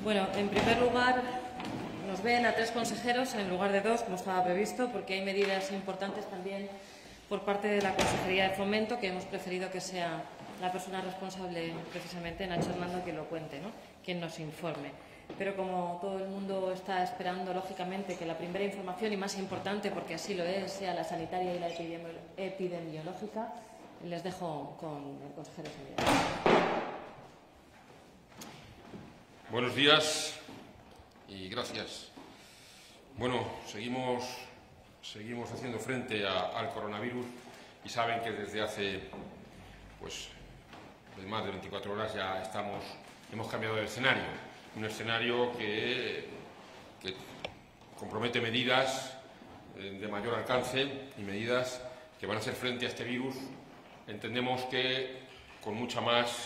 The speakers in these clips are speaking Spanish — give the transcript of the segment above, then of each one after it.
Bueno, en primer lugar, nos ven a 3 consejeros en lugar de 2, como estaba previsto, porque hay medidas importantes también por parte de la Consejería de Fomento, que hemos preferido que sea la persona responsable, precisamente, Nacho Hernando, que lo cuente, ¿no? Quien nos informe. Pero como todo el mundo está esperando, lógicamente, que la primera información, y más importante, porque así lo es, sea la sanitaria y la epidemiológica, les dejo con el consejero de Sanidad. Buenos días y gracias. Bueno, seguimos haciendo frente al coronavirus y saben que desde hace más de 24 horas ya hemos cambiado de escenario. Un escenario que compromete medidas de mayor alcance y medidas que van a hacer frente a este virus. Entendemos que con mucho más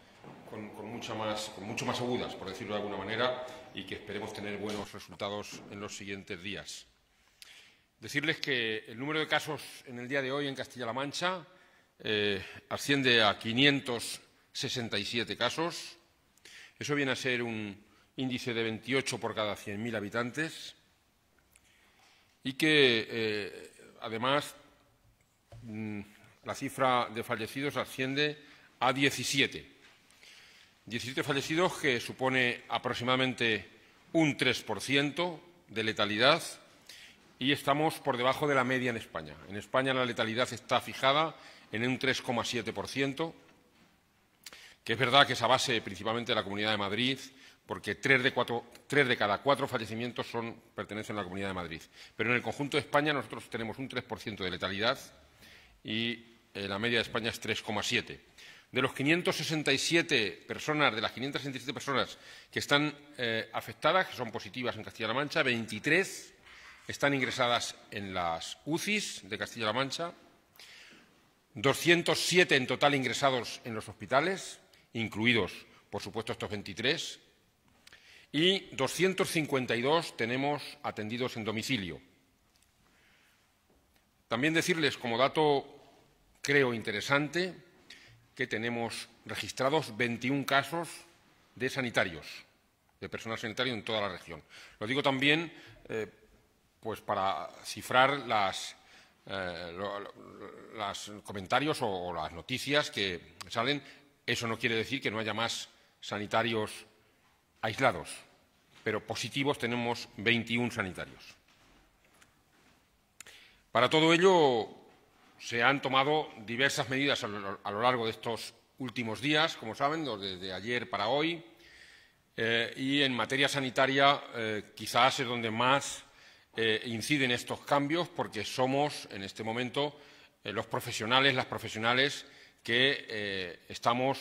agudas, por decirlo de alguna manera, y que esperemos tener buenos resultados en los siguientes días. Decirles que el número de casos en el día de hoy en Castilla-La Mancha asciende a 567 casos. Eso viene a ser un índice de 28 por cada 100.000 habitantes y que, además, la cifra de fallecidos asciende a 17. 17 fallecidos, que supone aproximadamente un 3% de letalidad, y estamos por debajo de la media en España. En España la letalidad está fijada en un 3,7%, que es verdad que es a base principalmente de la Comunidad de Madrid, porque 3 de cada 4 fallecimientos pertenecen a la Comunidad de Madrid. Pero en el conjunto de España nosotros tenemos un 3% de letalidad y la media de España es 3,7%. De las 567 personas que están afectadas, que son positivas en Castilla-La Mancha, 23 están ingresadas en las UCIs de Castilla-La Mancha, 207 en total ingresados en los hospitales, incluidos, por supuesto, estos 23, y 252 tenemos atendidos en domicilio. También decirles, como dato, creo interesante, que tenemos registrados 21 casos de sanitarios, de personal sanitario en toda la región. Lo digo también para cifrar los comentarios o las noticias que salen. Eso no quiere decir que no haya más sanitarios aislados, pero positivos tenemos 21 sanitarios. Para todo ello se han tomado diversas medidas a lo largo de estos últimos días, como saben, desde ayer para hoy, y en materia sanitaria quizás es donde más inciden estos cambios, porque somos en este momento los profesionales, las profesionales que estamos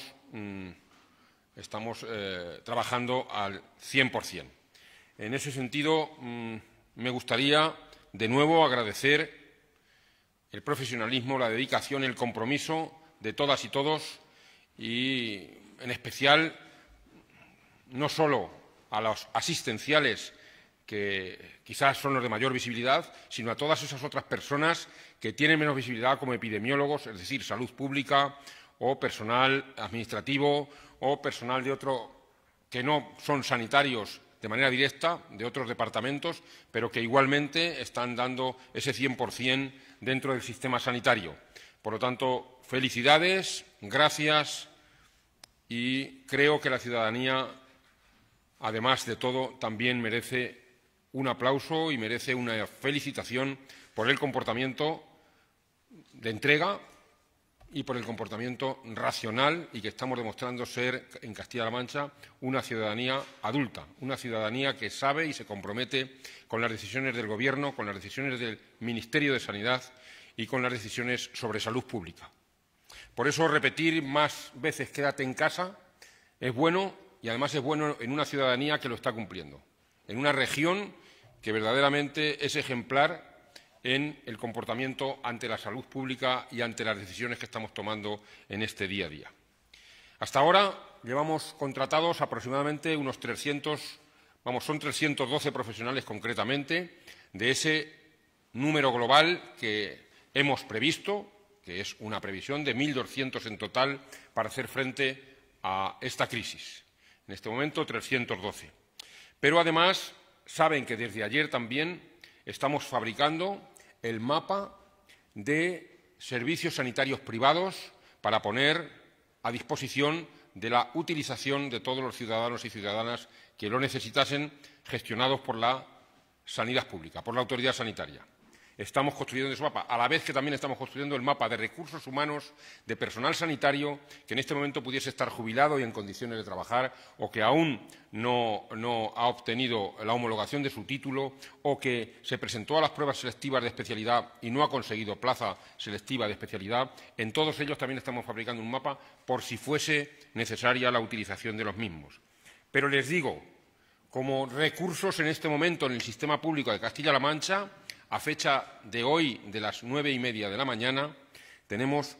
trabajando al 100%. En ese sentido, me gustaría de nuevo agradecer el profesionalismo, la dedicación, el compromiso de todas y todos y, en especial, no solo a los asistenciales, que quizás son los de mayor visibilidad, sino a todas esas otras personas que tienen menos visibilidad, como epidemiólogos, es decir, salud pública, o personal administrativo, o personal de otro que no son sanitarios de manera directa, de otros departamentos, pero que igualmente están dando ese 100% dentro del sistema sanitario. Por lo tanto, felicidades, gracias, y creo que la ciudadanía, además de todo, también merece un aplauso y merece una felicitación por el comportamiento de entrega y por el comportamiento racional, y que estamos demostrando ser en Castilla-La Mancha una ciudadanía adulta, una ciudadanía que sabe y se compromete con las decisiones del Gobierno, con las decisiones del Ministerio de Sanidad y con las decisiones sobre salud pública. Por eso repetir más veces quédate en casa es bueno, y además es bueno en una ciudadanía que lo está cumpliendo, en una región que verdaderamente es ejemplar en el comportamiento ante la salud pública y ante las decisiones que estamos tomando en este día a día. Hasta ahora llevamos contratados aproximadamente unos 312 profesionales concretamente, de ese número global que hemos previsto, que es una previsión de 1.200 en total para hacer frente a esta crisis. En este momento, 312. Pero además saben que desde ayer también estamos fabricando el mapa de servicios sanitarios privados para poner a disposición de la utilización de todos los ciudadanos y ciudadanas que lo necesitasen, gestionados por la sanidad pública, por la autoridad sanitaria. Estamos construyendo ese mapa, a la vez que también estamos construyendo el mapa de recursos humanos, de personal sanitario que en este momento pudiese estar jubilado y en condiciones de trabajar, o que aún no ha obtenido la homologación de su título, o que se presentó a las pruebas selectivas de especialidad y no ha conseguido plaza selectiva de especialidad. En todos ellos también estamos fabricando un mapa por si fuese necesaria la utilización de los mismos. Pero les digo, como recursos en este momento en el sistema público de Castilla-La Mancha, a fecha de hoy, de las 9:30 de la mañana, tenemos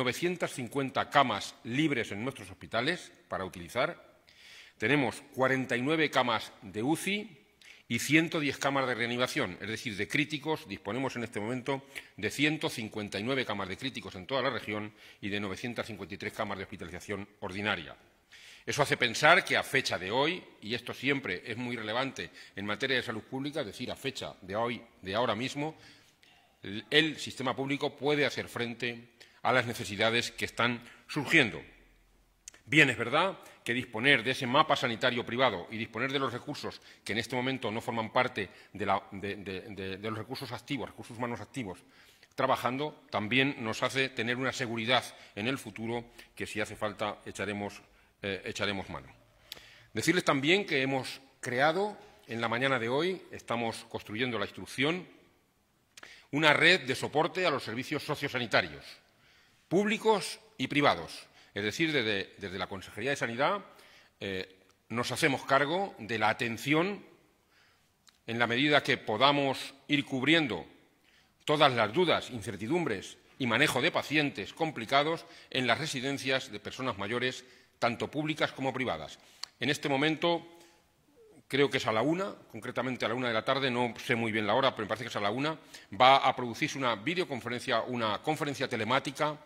950 camas libres en nuestros hospitales para utilizar, tenemos 49 camas de UCI y 110 camas de reanimación, es decir, de críticos. Disponemos en este momento de 159 camas de críticos en toda la región y de 953 camas de hospitalización ordinaria. Eso hace pensar que a fecha de hoy, y esto siempre es muy relevante en materia de salud pública, es decir, a fecha de hoy, de ahora mismo, el sistema público puede hacer frente a las necesidades que están surgiendo. Bien, es verdad que disponer de ese mapa sanitario privado y disponer de los recursos que en este momento no forman parte de los recursos activos, recursos humanos activos, trabajando, también nos hace tener una seguridad en el futuro que, si hace falta, echaremos mano. Decirles también que hemos creado, en la mañana de hoy, estamos construyendo la instrucción, una red de soporte a los servicios sociosanitarios, públicos y privados. Es decir, desde la Consejería de Sanidad nos hacemos cargo de la atención, en la medida que podamos ir cubriendo todas las dudas, incertidumbres y manejo de pacientes complicados en las residencias de personas mayores, tanto públicas como privadas. En este momento, creo que es a la 1, concretamente a la 1 de la tarde, no sé muy bien la hora, pero me parece que es a la 1, va a producirse una videoconferencia, una conferencia telemática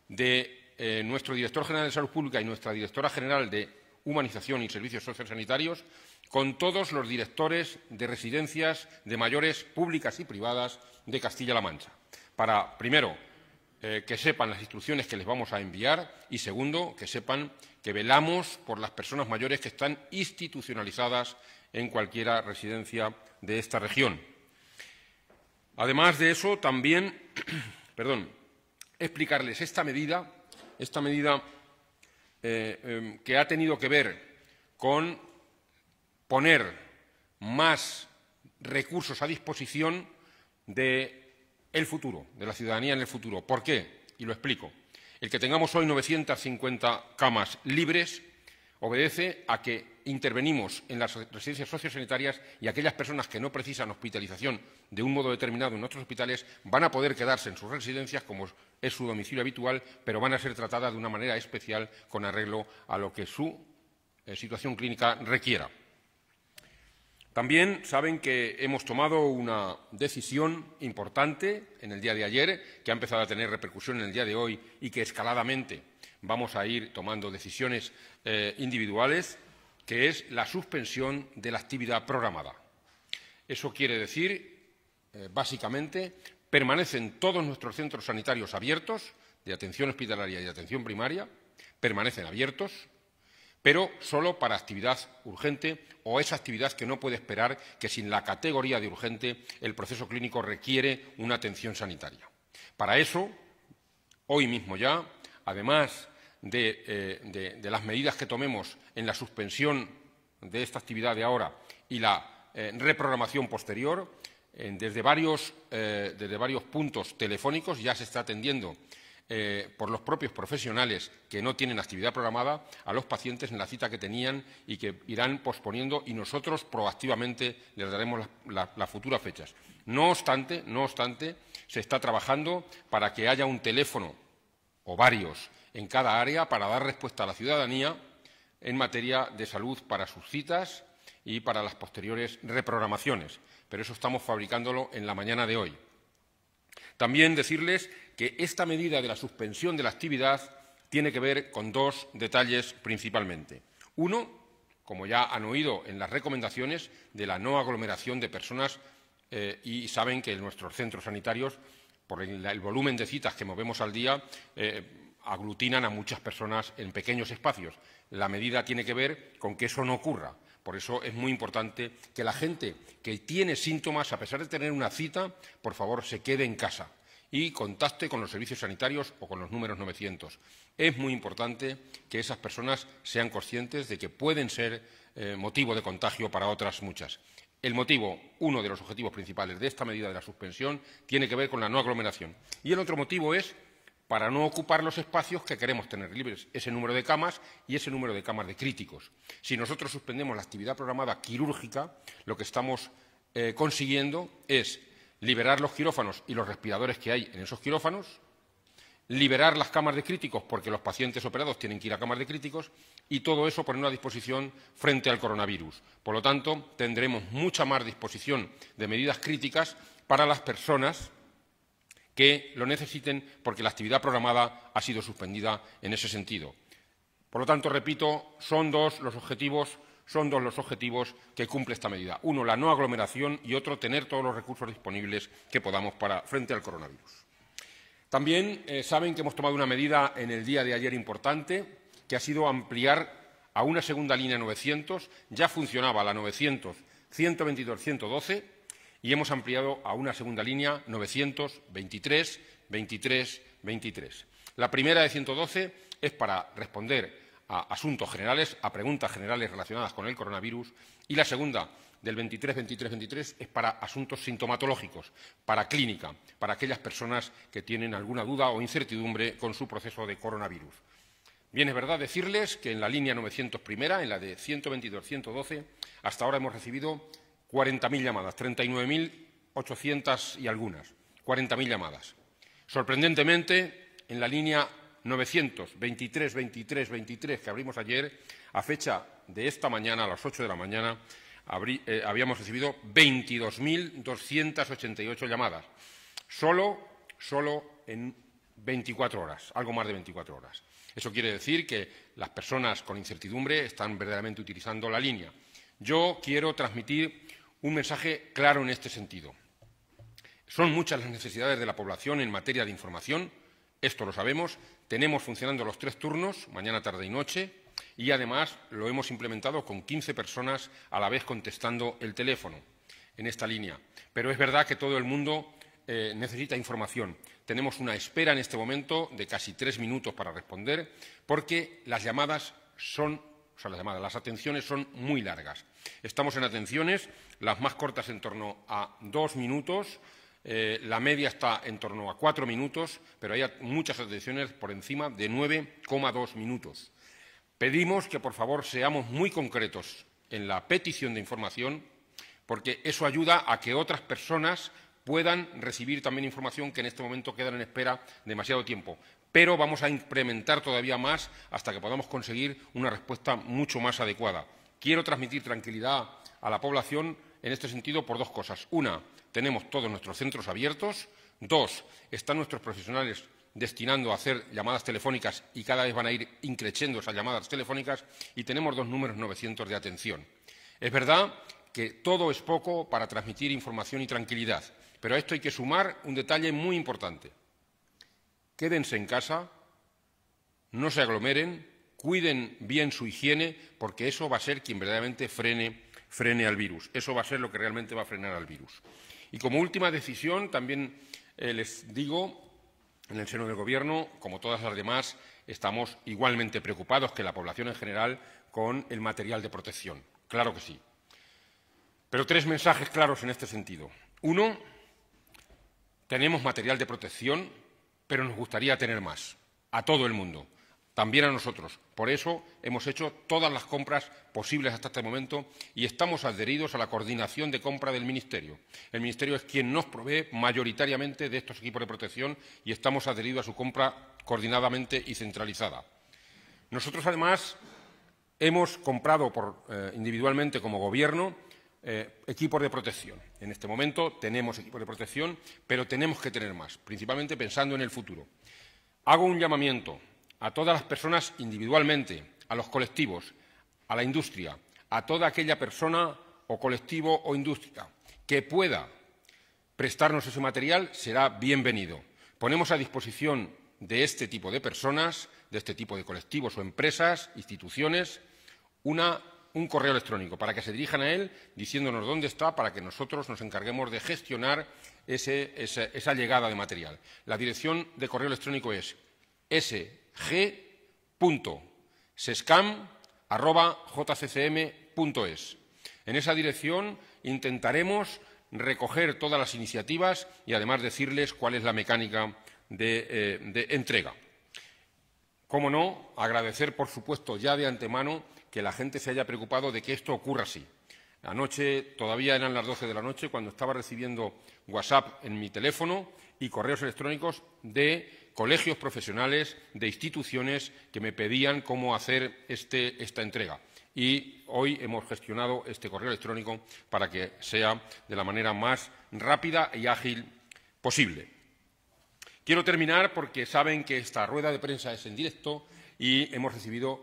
de nuestro director general de Salud Pública y nuestra directora general de Humanización y Servicios Sociosanitarios con todos los directores de residencias de mayores públicas y privadas de Castilla-La Mancha, para, primero, que sepan las instrucciones que les vamos a enviar y, segundo, que sepan que velamos por las personas mayores que están institucionalizadas en cualquier residencia de esta región. Además de eso, también explicarles esta medida que ha tenido que ver con poner más recursos a disposición del futuro, de la ciudadanía en el futuro. ¿Por qué? Y lo explico. El que tengamos hoy 950 camas libres obedece a que intervenimos en las residencias sociosanitarias y aquellas personas que no precisan hospitalización de un modo determinado en nuestros hospitales van a poder quedarse en sus residencias, como es su domicilio habitual, pero van a ser tratadas de una manera especial con arreglo a lo que su situación clínica requiera. También saben que hemos tomado una decisión importante en el día de ayer, que ha empezado a tener repercusión en el día de hoy y que escaladamente vamos a ir tomando decisiones individuales, que es la suspensión de la actividad programada. Eso quiere decir, básicamente, permanecen todos nuestros centros sanitarios abiertos, de atención hospitalaria y de atención primaria, permanecen abiertos, pero solo para actividad urgente o esa actividad que no puede esperar, que sin la categoría de urgente el proceso clínico requiere una atención sanitaria. Para eso, hoy mismo ya, además de las medidas que tomemos en la suspensión de esta actividad de ahora y la reprogramación posterior, desde varios puntos telefónicos ya se está atendiendo por los propios profesionales que no tienen actividad programada a los pacientes en la cita que tenían y que irán posponiendo, y nosotros proactivamente les daremos las futuras fechas. No obstante, se está trabajando para que haya un teléfono o varios en cada área para dar respuesta a la ciudadanía en materia de salud para sus citas y para las posteriores reprogramaciones. Pero eso estamos fabricándolo en la mañana de hoy. También decirles que esta medida de la suspensión de la actividad tiene que ver con dos detalles principalmente. Uno, como ya han oído en las recomendaciones, de la no aglomeración de personas y saben que nuestros centros sanitarios, por el volumen de citas que movemos al día, aglutinan a muchas personas en pequeños espacios. La medida tiene que ver con que eso no ocurra. Por eso es muy importante que la gente que tiene síntomas, a pesar de tener una cita, por favor, se quede en casa y contacte con los servicios sanitarios o con los números 900. Es muy importante que esas personas sean conscientes de que pueden ser motivo de contagio para otras muchas. El motivo, uno de los objetivos principales de esta medida de la suspensión, tiene que ver con la no aglomeración. Y el otro motivo es para no ocupar los espacios que queremos tener libres, ese número de camas y ese número de camas de críticos. Si nosotros suspendemos la actividad programada quirúrgica, lo que estamos consiguiendo es liberar los quirófanos y los respiradores que hay en esos quirófanos, liberar las camas de críticos porque los pacientes operados tienen que ir a camas de críticos y todo eso ponerlo a disposición frente al coronavirus. Por lo tanto, tendremos mucha más disposición de medidas críticas para las personas que lo necesiten porque la actividad programada ha sido suspendida en ese sentido. Por lo tanto, repito, son dos los objetivos que cumple esta medida. Uno, la no aglomeración y otro, tener todos los recursos disponibles que podamos frente al coronavirus. También saben que hemos tomado una medida en el día de ayer importante, que ha sido ampliar a una segunda línea 900. Ya funcionaba la 900, 122, 112 y hemos ampliado a una segunda línea 900, 23, 23, 23. La primera de 112 es para responder a asuntos generales, a preguntas generales relacionadas con el coronavirus, y la segunda, del 23, 23, 23, es para asuntos sintomatológicos, para clínica, para aquellas personas que tienen alguna duda o incertidumbre con su proceso de coronavirus. Bien, es verdad decirles que en la línea 900 primera, en la de 122, 112, hasta ahora hemos recibido 40.000 llamadas, 39.800 y algunas, 40.000 llamadas. Sorprendentemente, en la línea 900, 23, 23, 23, que abrimos ayer, a fecha de esta mañana, a las 8 de la mañana, habíamos recibido 22.288 llamadas, solo en 24 horas, algo más de 24 horas. Eso quiere decir que las personas con incertidumbre están verdaderamente utilizando la línea. Yo quiero transmitir un mensaje claro en este sentido. Son muchas las necesidades de la población en materia de información, esto lo sabemos, tenemos funcionando los 3 turnos, mañana, tarde y noche, y además lo hemos implementado con 15 personas a la vez contestando el teléfono en esta línea. Pero es verdad que todo el mundo necesita información. Tenemos una espera en este momento de casi 3 minutos para responder porque las atenciones son muy largas. Estamos en atenciones, las más cortas en torno a 2 minutos, la media está en torno a 4 minutos, pero hay muchas atenciones por encima de 9,2 minutos. Pedimos que, por favor, seamos muy concretos en la petición de información, porque eso ayuda a que otras personas puedan recibir también información que en este momento quedan en espera demasiado tiempo. Pero vamos a incrementar todavía más hasta que podamos conseguir una respuesta mucho más adecuada. Quiero transmitir tranquilidad a la población en este sentido por 2 cosas. Una, tenemos todos nuestros centros abiertos. 2, están nuestros profesionales destinando a hacer llamadas telefónicas y cada vez van a ir increciendo esas llamadas telefónicas y tenemos 2 números 900 de atención. Es verdad que todo es poco para transmitir información y tranquilidad, pero a esto hay que sumar un detalle muy importante. Quédense en casa, no se aglomeren, cuiden bien su higiene, porque eso va a ser quien verdaderamente frene al virus. Eso va a ser lo que realmente va a frenar al virus. Y como última decisión, también les digo, en el seno del Gobierno, como todas las demás, estamos igualmente preocupados que la población en general con el material de protección. Claro que sí. Pero 3 mensajes claros en este sentido. 1, tenemos material de protección, pero nos gustaría tener más, a todo el mundo, también a nosotros. Por eso hemos hecho todas las compras posibles hasta este momento y estamos adheridos a la coordinación de compra del Ministerio. El Ministerio es quien nos provee mayoritariamente de estos equipos de protección y estamos adheridos a su compra coordinadamente y centralizada. Nosotros, además, hemos comprado individualmente como Gobierno equipos de protección. En este momento tenemos equipos de protección, pero tenemos que tener más, principalmente pensando en el futuro. Hago un llamamiento a todas las personas individualmente, a los colectivos, a la industria, a toda aquella persona o colectivo o industria que pueda prestarnos ese material será bienvenido. Ponemos a disposición de este tipo de personas, de este tipo de colectivos o empresas, instituciones, un correo electrónico para que se dirijan a él diciéndonos dónde está para que nosotros nos encarguemos de gestionar esa llegada de material. La dirección de correo electrónico es sg.sescam@jccm.es. En esa dirección intentaremos recoger todas las iniciativas y además decirles cuál es la mecánica de entrega. Cómo no, agradecer, por supuesto, ya de antemano que la gente se haya preocupado de que esto ocurra así. Anoche todavía eran las 12 de la noche cuando estaba recibiendo WhatsApp en mi teléfono y correos electrónicos de colegios profesionales, de instituciones que me pedían cómo hacer esta entrega. Y hoy hemos gestionado este correo electrónico para que sea de la manera más rápida y ágil posible. Quiero terminar porque saben que esta rueda de prensa es en directo y hemos recibido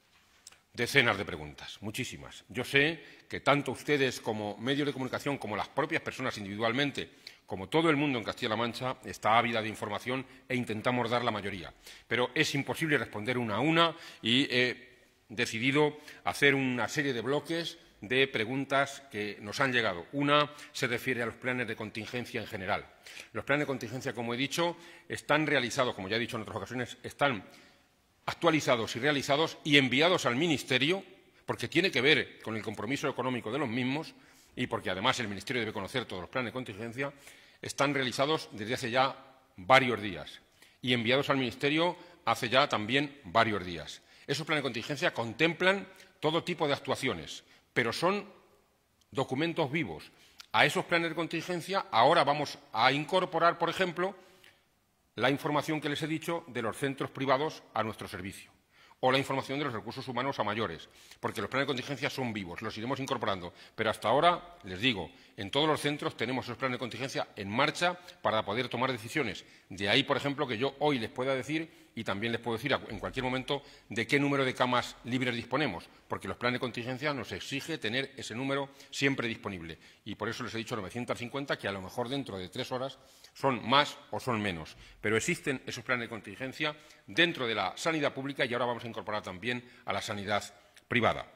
decenas de preguntas, muchísimas. Yo sé que tanto ustedes como medios de comunicación, como las propias personas individualmente, como todo el mundo en Castilla-La Mancha, está ávida de información e intentamos dar la mayoría. Pero es imposible responder una a una y he decidido hacer una serie de bloques de preguntas que nos han llegado. Una se refiere a los planes de contingencia en general. Los planes de contingencia, como he dicho, están realizados, como ya he dicho en otras ocasiones, están actualizados y realizados y enviados al Ministerio, porque tiene que ver con el compromiso económico de los mismos y porque además el Ministerio debe conocer todos los planes de contingencia, están realizados desde hace ya varios días y enviados al Ministerio hace ya también varios días. Esos planes de contingencia contemplan todo tipo de actuaciones, pero son documentos vivos. A esos planes de contingencia ahora vamos a incorporar, por ejemplo, la información que les he dicho de los centros privados a nuestro servicio o la información de los recursos humanos a mayores, porque los planes de contingencia son vivos, los iremos incorporando. Pero hasta ahora, les digo, en todos los centros tenemos esos planes de contingencia en marcha para poder tomar decisiones. De ahí, por ejemplo, que yo hoy les pueda decir, y también les puedo decir en cualquier momento, de qué número de camas libres disponemos, porque los planes de contingencia nos exige tener ese número siempre disponible. Y por eso les he dicho 950, que a lo mejor dentro de 3 horas son más o son menos. Pero existen esos planes de contingencia dentro de la sanidad pública y ahora vamos a incorporar también a la sanidad privada.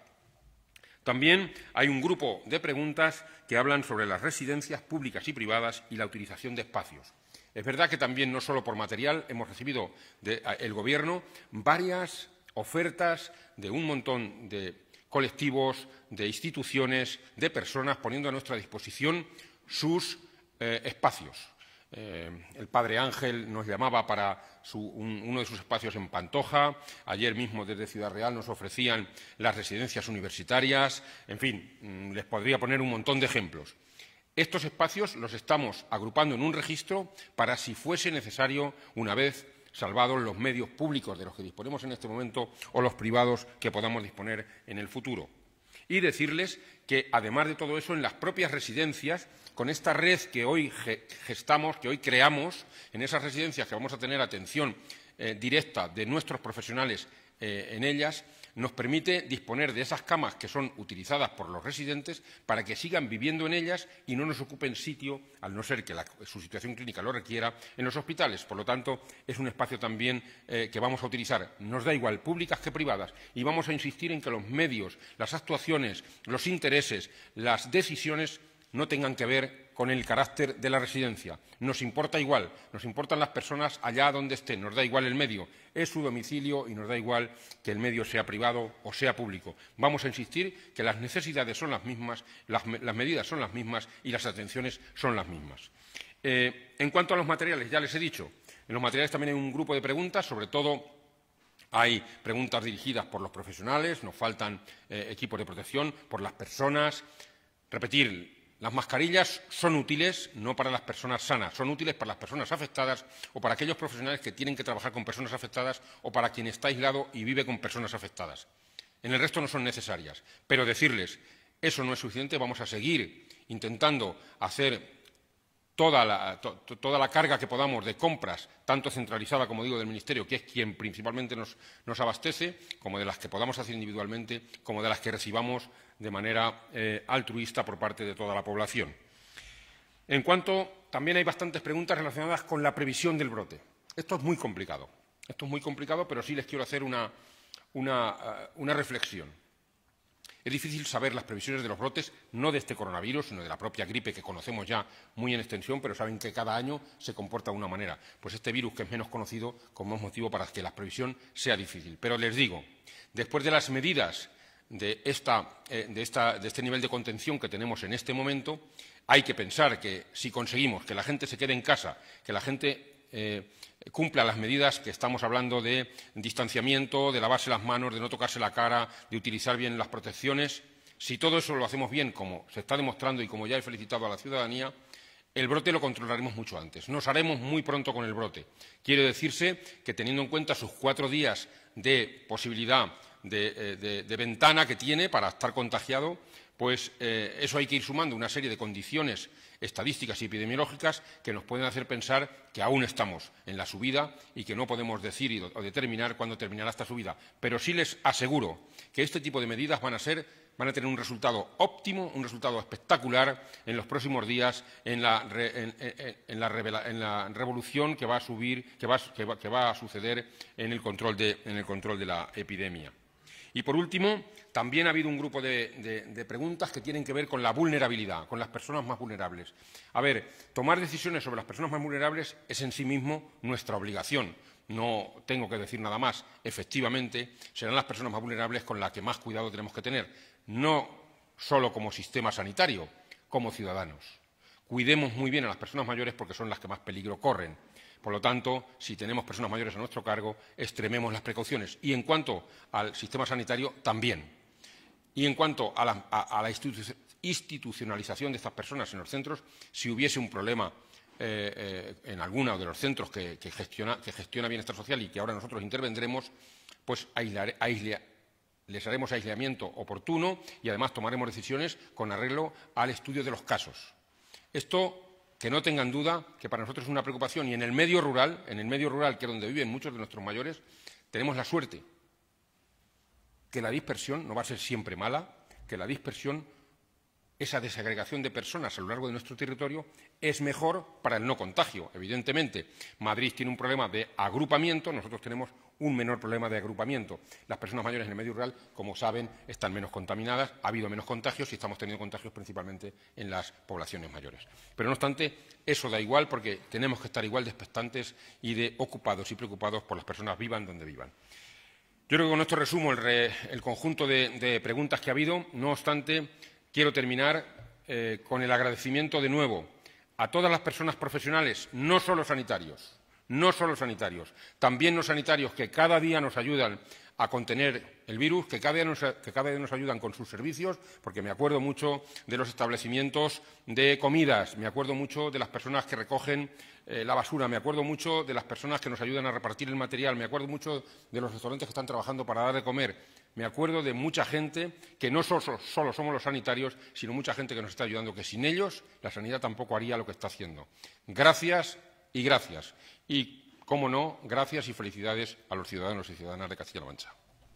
También hay un grupo de preguntas que hablan sobre las residencias públicas y privadas y la utilización de espacios. Es verdad que también, no solo por material, hemos recibido del Gobierno varias ofertas de un montón de colectivos, de instituciones, de personas poniendo a nuestra disposición sus espacios. El padre Ángel nos llamaba para uno de sus espacios en Pantoja. Ayer mismo desde Ciudad Real nos ofrecían las residencias universitarias. En fin, les podría poner un montón de ejemplos. Estos espacios los estamos agrupando en un registro para, si fuese necesario, una vez salvados los medios públicos de los que disponemos en este momento o los privados que podamos disponer en el futuro. Y decirles que, además de todo eso, en las propias residencias, con esta red que hoy gestamos, que hoy creamos, en esas residencias que vamos a tener atención directa de nuestros profesionales en ellas, nos permite disponer de esas camas que son utilizadas por los residentes para que sigan viviendo en ellas y no nos ocupen sitio, al no ser que su situación clínica lo requiera, en los hospitales. Por lo tanto, es un espacio también que vamos a utilizar, nos da igual, públicas que privadas, y vamos a insistir en que los medios, las actuaciones, los intereses, las decisiones no tengan que ver con el carácter de la residencia. Nos importa igual, nos importan las personas allá donde estén, nos da igual el medio, es su domicilio y nos da igual que el medio sea privado o sea público. Vamos a insistir que las necesidades son las mismas, las medidas son las mismas y las atenciones son las mismas. En cuanto a los materiales, ya les he dicho, en los materiales también hay un grupo de preguntas, sobre todo hay preguntas dirigidas por los profesionales, nos faltan equipos de protección, por las personas. Repetir, las mascarillas son útiles no para las personas sanas, son útiles para las personas afectadas o para aquellos profesionales que tienen que trabajar con personas afectadas o para quien está aislado y vive con personas afectadas. En el resto no son necesarias. Pero decirles, eso no es suficiente, vamos a seguir intentando hacer toda la carga que podamos de compras, tanto centralizada, como digo, del Ministerio, que es quien principalmente nos abastece, como de las que podamos hacer individualmente, como de las que recibamos de manera altruista por parte de toda la población. También hay bastantes preguntas relacionadas con la previsión del brote. Esto es muy complicado. Pero sí les quiero hacer una reflexión. Es difícil saber las previsiones de los brotes, no de este coronavirus, sino de la propia gripe que conocemos ya muy en extensión, pero saben que cada año se comporta de una manera. Pues este virus, que es menos conocido, como es motivo para que la previsión sea difícil. Pero les digo, después de las medidas de este nivel de contención que tenemos en este momento, hay que pensar que si conseguimos que la gente se quede en casa, que la gente cumpla las medidas que estamos hablando de distanciamiento, de lavarse las manos, de no tocarse la cara, de utilizar bien las protecciones, si todo eso lo hacemos bien, como se está demostrando y como ya he felicitado a la ciudadanía, el brote lo controlaremos mucho antes. Nos haremos muy pronto con el brote. Quiere decirse que, teniendo en cuenta sus 4 días de posibilidad de ventana que tiene para estar contagiado, pues eso hay que ir sumando una serie de condiciones estadísticas y epidemiológicas que nos pueden hacer pensar que aún estamos en la subida y que no podemos decir o determinar cuándo terminará esta subida. Pero sí les aseguro que este tipo de medidas van a tener un resultado óptimo, un resultado espectacular en los próximos días en la revolución que va a suceder en el control de la epidemia. Y, por último, también ha habido un grupo de preguntas que tienen que ver con la vulnerabilidad, con las personas más vulnerables. A ver, tomar decisiones sobre las personas más vulnerables es en sí mismo nuestra obligación. No tengo que decir nada más. Efectivamente, serán las personas más vulnerables con las que más cuidado tenemos que tener, no solo como sistema sanitario, como ciudadanos. Cuidemos muy bien a las personas mayores porque son las que más peligro corren. Por lo tanto, si tenemos personas mayores a nuestro cargo, extrememos las precauciones. Y en cuanto al sistema sanitario, también. Y en cuanto a la institucionalización de estas personas en los centros, si hubiese un problema en alguno de los centros que gestiona Bienestar Social y que ahora nosotros intervendremos, pues les haremos aislamiento oportuno y además tomaremos decisiones con arreglo al estudio de los casos. Esto, que no tengan duda, que para nosotros es una preocupación. Y en el medio rural, que es donde viven muchos de nuestros mayores, tenemos la suerte que la dispersión no va a ser siempre mala, que la dispersión, esa desagregación de personas a lo largo de nuestro territorio, es mejor para el no contagio. Evidentemente, Madrid tiene un problema de agrupamiento, nosotros tenemos un menor problema de agrupamiento. Las personas mayores en el medio rural, como saben, están menos contaminadas, ha habido menos contagios y estamos teniendo contagios principalmente en las poblaciones mayores. Pero, no obstante, eso da igual porque tenemos que estar igual de expectantes y de ocupados y preocupados por las personas, vivan donde vivan. Yo creo que con esto resumo el conjunto de preguntas que ha habido. No obstante, quiero terminar con el agradecimiento de nuevo a todas las personas profesionales, no solo sanitarios, también no sanitarios, que cada día nos ayudan a contener el virus, que cada día nos ayudan con sus servicios, porque me acuerdo mucho de los establecimientos de comidas, me acuerdo mucho de las personas que recogen la basura, me acuerdo mucho de las personas que nos ayudan a repartir el material, me acuerdo mucho de los restaurantes que están trabajando para dar de comer, me acuerdo de mucha gente que no solo somos los sanitarios, sino mucha gente que nos está ayudando, que sin ellos la sanidad tampoco haría lo que está haciendo. Gracias y gracias. Y, cómo no, gracias y felicidades a los ciudadanos y ciudadanas de Castilla-La Mancha.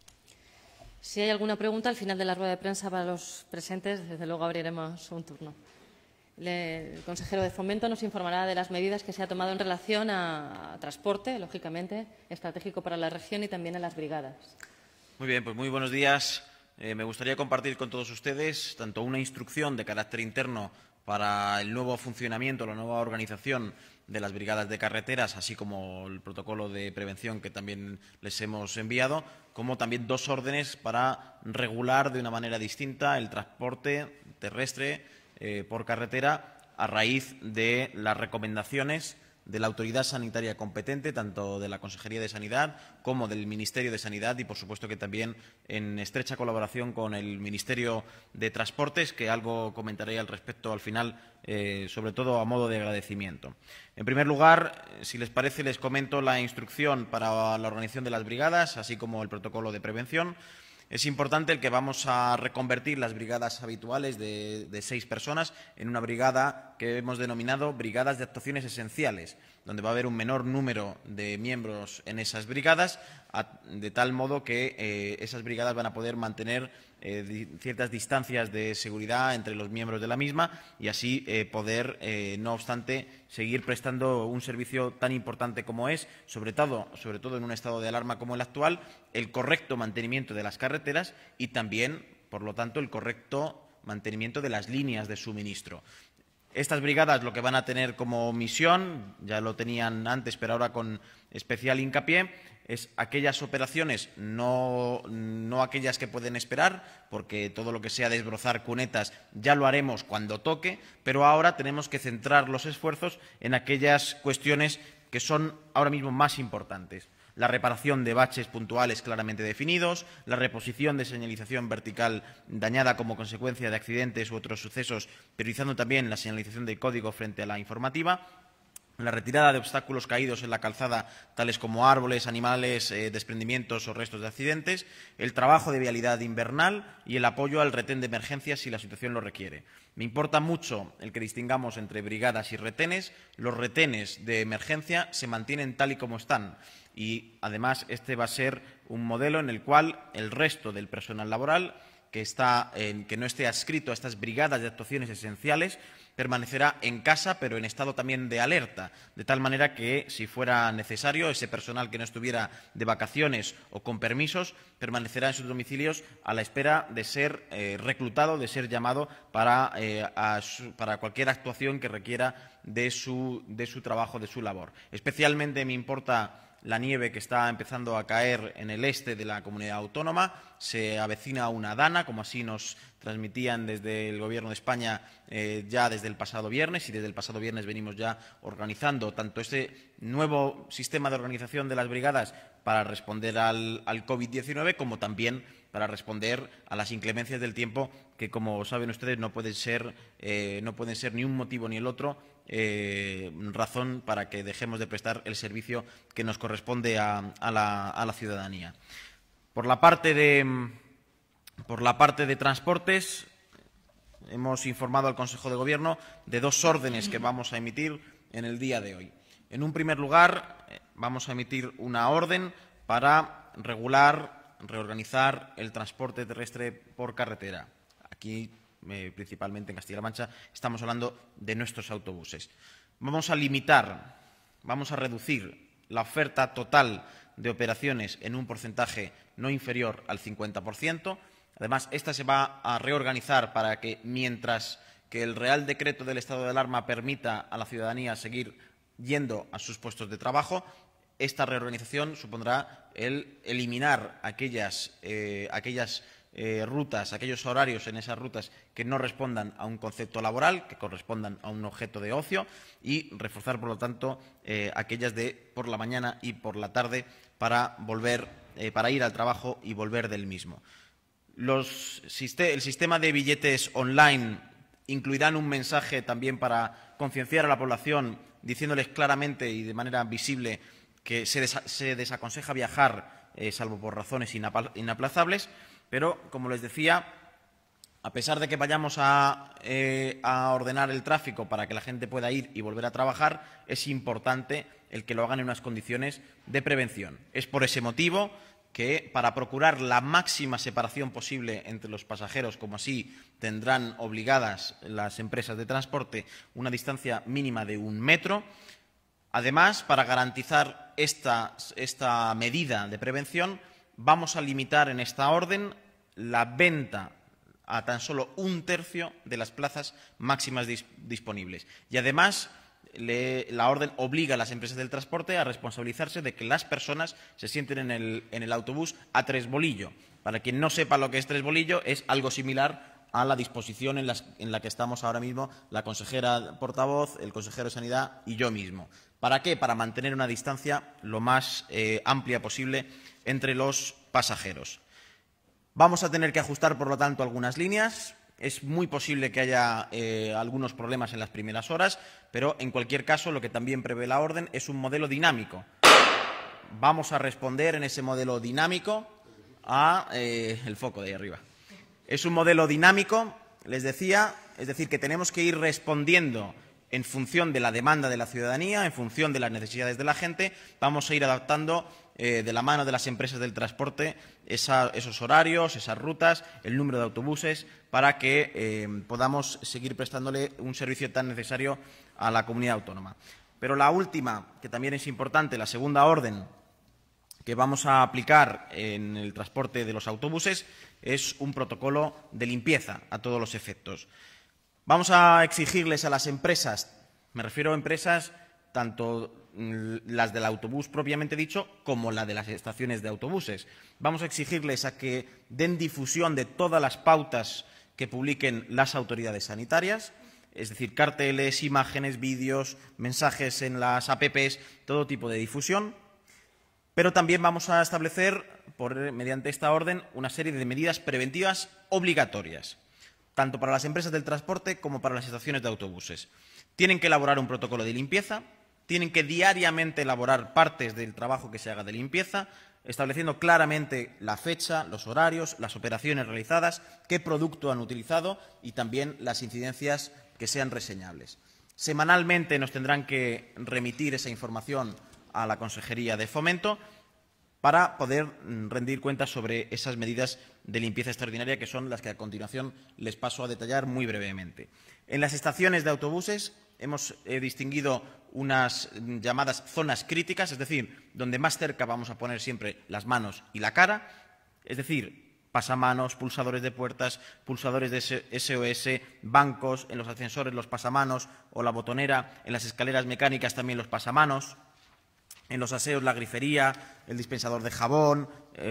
Si hay alguna pregunta, al final de la rueda de prensa para los presentes, desde luego abriremos un turno. El consejero de Fomento nos informará de las medidas que se ha tomado en relación a transporte, lógicamente, estratégico para la región y también a las brigadas. Muy bien, pues muy buenos días. Me gustaría compartir con todos ustedes tanto una instrucción de carácter interno para el nuevo funcionamiento, la nueva organización de las brigadas de carreteras, así como el protocolo de prevención que también les hemos enviado, como también 2 órdenes para regular de una manera distinta el transporte terrestre por carretera a raíz de las recomendaciones de la autoridad sanitaria competente, tanto de la Consejería de Sanidad como del Ministerio de Sanidad y, por supuesto, que también en estrecha colaboración con el Ministerio de Transportes, que algo comentaré al respecto al final, sobre todo a modo de agradecimiento. En primer lugar, si les parece, les comento la instrucción para la organización de las brigadas, así como el protocolo de prevención. Es importante el que vamos a reconvertir las brigadas habituales de 6 personas en una brigada que hemos denominado brigadas de actuaciones esenciales, donde va a haber un menor número de miembros en esas brigadas, de tal modo que esas brigadas van a poder mantener ciertas distancias de seguridad entre los miembros de la misma y así poder, no obstante, seguir prestando un servicio tan importante como es, sobre todo en un estado de alarma como el actual, el correcto mantenimiento de las carreteras y también, por lo tanto, el correcto mantenimiento de las líneas de suministro. Estas brigadas lo que van a tener como misión, ya lo tenían antes, pero ahora con especial hincapié, es aquellas operaciones, no aquellas que pueden esperar, porque todo lo que sea desbrozar cunetas ya lo haremos cuando toque, pero ahora tenemos que centrar los esfuerzos en aquellas cuestiones que son ahora mismo más importantes. La reparación de baches puntuales claramente definidos, la reposición de señalización vertical dañada como consecuencia de accidentes u otros sucesos, priorizando también la señalización de código frente a la informativa, la retirada de obstáculos caídos en la calzada, tales como árboles, animales, desprendimientos o restos de accidentes, el trabajo de vialidad invernal y el apoyo al retén de emergencias si la situación lo requiere. Me importa mucho el que distingamos entre brigadas y retenes. Los retenes de emergencia se mantienen tal y como están y, además, este va a ser un modelo en el cual el resto del personal laboral que no esté adscrito a estas brigadas de actuaciones esenciales permanecerá en casa, pero en estado también de alerta, de tal manera que, si fuera necesario, ese personal que no estuviera de vacaciones o con permisos permanecerá en sus domicilios a la espera de ser reclutado, de ser llamado para cualquier actuación que requiera de su trabajo, de su labor. Especialmente me importa la nieve que está empezando a caer en el este de la comunidad autónoma. Se avecina una dana, como así nos transmitían desde el Gobierno de España ya desde el pasado viernes, y desde el pasado viernes venimos ya organizando tanto este nuevo sistema de organización de las brigadas para responder al COVID-19 como también para responder a las inclemencias del tiempo que, como saben ustedes, no pueden ser ni un motivo ni el otro razón para que dejemos de prestar el servicio que nos corresponde a la ciudadanía. Por la parte de transportes, hemos informado al Consejo de Gobierno de 2 órdenes que vamos a emitir en el día de hoy. En un primer lugar, vamos a emitir una orden para reorganizar el transporte terrestre por carretera. Aquí, principalmente en Castilla-La Mancha, estamos hablando de nuestros autobuses. Vamos a reducir la oferta total de operaciones en un porcentaje no inferior al 50%. Además, esta se va a reorganizar para que, mientras que el Real Decreto del estado de alarma permita a la ciudadanía seguir yendo a sus puestos de trabajo, esta reorganización supondrá el eliminar aquellas rutas, aquellos horarios en esas rutas que no respondan a un concepto laboral, que correspondan a un objeto de ocio, y reforzar, por lo tanto, aquellas de por la mañana y por la tarde para ir al trabajo y volver del mismo. El sistema de billetes online incluirán un mensaje también para concienciar a la población, diciéndoles claramente y de manera visible que se desaconseja viajar, salvo por razones inaplazables, pero, como les decía, a pesar de que vayamos a ordenar el tráfico para que la gente pueda ir y volver a trabajar, es importante el que lo hagan en unas condiciones de prevención. Es por ese motivo que, para procurar la máxima separación posible entre los pasajeros, como así tendrán obligadas las empresas de transporte, una distancia mínima de 1 metro, además, para garantizar esta medida de prevención, vamos a limitar en esta orden la venta a tan solo 1/3 de las plazas máximas disponibles. Y, además, la orden obliga a las empresas del transporte a responsabilizarse de que las personas se sienten en el autobús a tresbolillo. Para quien no sepa lo que es tresbolillo, es algo similar a la disposición en la que estamos ahora mismo la consejera portavoz, el consejero de Sanidad y yo mismo. ¿Para qué? Para mantener una distancia lo más amplia posible entre los pasajeros. Vamos a tener que ajustar, por lo tanto, algunas líneas. Es muy posible que haya algunos problemas en las primeras horas, pero, en cualquier caso, lo que también prevé la orden es un modelo dinámico. Vamos a responder en ese modelo dinámico a el foco de ahí arriba. Es un modelo dinámico, les decía, es decir, que tenemos que ir respondiendo en función de la demanda de la ciudadanía, en función de las necesidades de la gente. Vamos a ir adaptando de la mano de las empresas del transporte esos horarios, esas rutas, el número de autobuses, para que podamos seguir prestándole un servicio tan necesario a la comunidad autónoma. Pero la última, que también es importante, la segunda orden que vamos a aplicar en el transporte de los autobuses, es un protocolo de limpieza a todos los efectos. Vamos a exigirles a las empresas, me refiero a empresas tanto las del autobús propiamente dicho como la de las estaciones de autobuses. Vamos a exigirles a que den difusión de todas las pautas que publiquen las autoridades sanitarias, es decir, carteles, imágenes, vídeos, mensajes en las APPs, todo tipo de difusión. Pero también vamos a establecer, mediante esta orden, una serie de medidas preventivas obligatorias, tanto para las empresas del transporte como para las estaciones de autobuses. Tienen que elaborar un protocolo de limpieza, tienen que diariamente elaborar partes del trabajo que se haga de limpieza, estableciendo claramente la fecha, los horarios, las operaciones realizadas, qué producto han utilizado y también las incidencias que sean reseñables. Semanalmente nos tendrán que remitir esa información a la Consejería de Fomento para poder rendir cuentas sobre esas medidas de limpieza extraordinaria, que son las que a continuación les paso a detallar muy brevemente. En las estaciones de autobuses hemos distinguido unas llamadas zonas críticas, es decir, donde más cerca vamos a poner siempre las manos y la cara, es decir, pasamanos, pulsadores de puertas, pulsadores de SOS, bancos, en los ascensores los pasamanos o la botonera, en las escaleras mecánicas también los pasamanos, en los aseos la grifería, el dispensador de jabón,